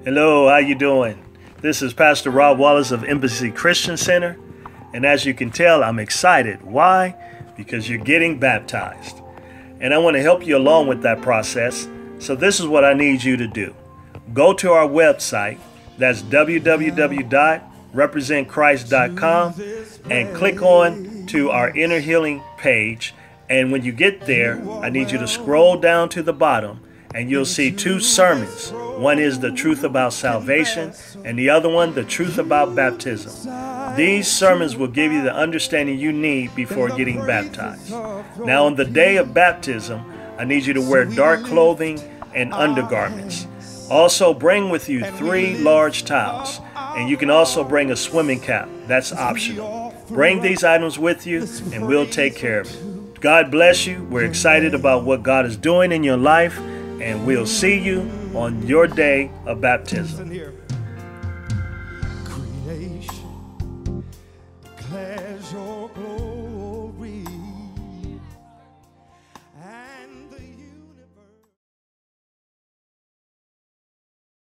Hello, how you doing? This is Pastor Rob Wallace of Embassy Christian Center, and as you can tell, I'm excited. Why? Because you're getting baptized. And I want to help you along with that process. So this is what I need you to do. Go to our website, that's www.representchrist.com, and click on to our Inner Healing page. And when you get there, I need you to scroll down to the bottom and you'll see two sermons. One is the truth about salvation, and the other one, the truth about baptism. These sermons will give you the understanding you need before getting baptized. Now, on the day of baptism, I need you to wear dark clothing and undergarments. Also, bring with you 3 large towels, and you can also bring a swimming cap. That's optional. Bring these items with you, and we'll take care of it. God bless you. We're excited about what God is doing in your life, and we'll see you on your day of baptism. Creation declares your glory.